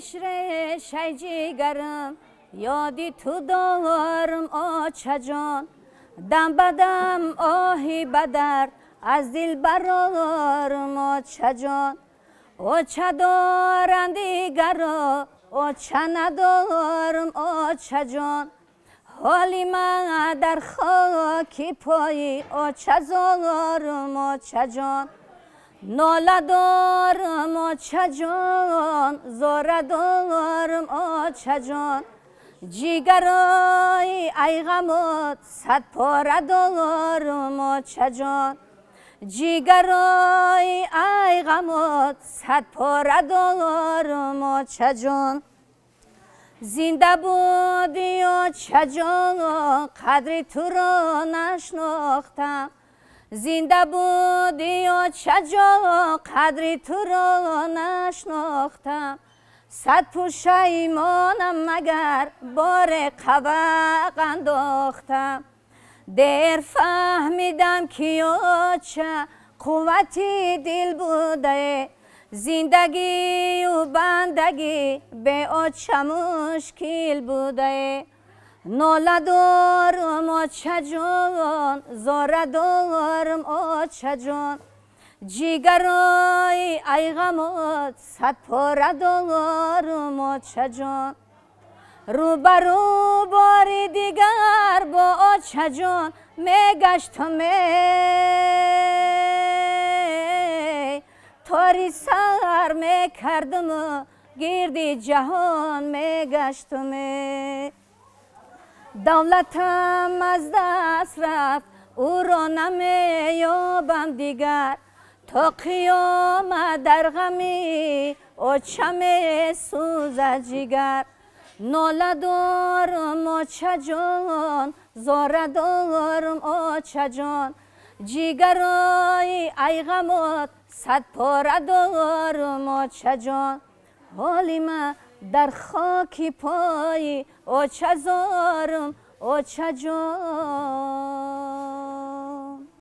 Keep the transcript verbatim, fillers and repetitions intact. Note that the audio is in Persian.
عشره شی جیگرم یادی تو دارم آچه جان دم بدم آهی بدر از دل برارم آچه جان آچه دارم دیگرا آچه ندارم آچه جان حالی من در خاکی پایی آچه زارم آچه جان ناله دارم آچه جان زاره دارم آچه جان جیگرای ای غمت صد پاره دارم آچه جان جیگرای ای غمت صد پاره دارم آچه جان زنده بودی آچه جان قدری تو را نشناختم زنده بودی آچه جان قدری تو را نشناختم صد پشیمانم مگر بار قبق انداختم دیر فهمیدم که آچه قوتی دل بوده زندگی و بندگی به آچه مشکل بوده ناله دارم آچه جان زاره دارم آچه جان جیگرای ای غمت صد پاره دارم آچه جان روبرو باری دیگر با آچه جان میگشتم تاری سر میکردم گردی جهان میگشتم دولتم از دست رفت او را نمیابم دیگر تا قیامت در غمی آچه میسوزد جگر ناله دارم آچه جان زاره دارم آچه جان جیگرای ای غمت صد پاره دارم آچه جان حالی من در خاکی پای آچه زارم آچه جان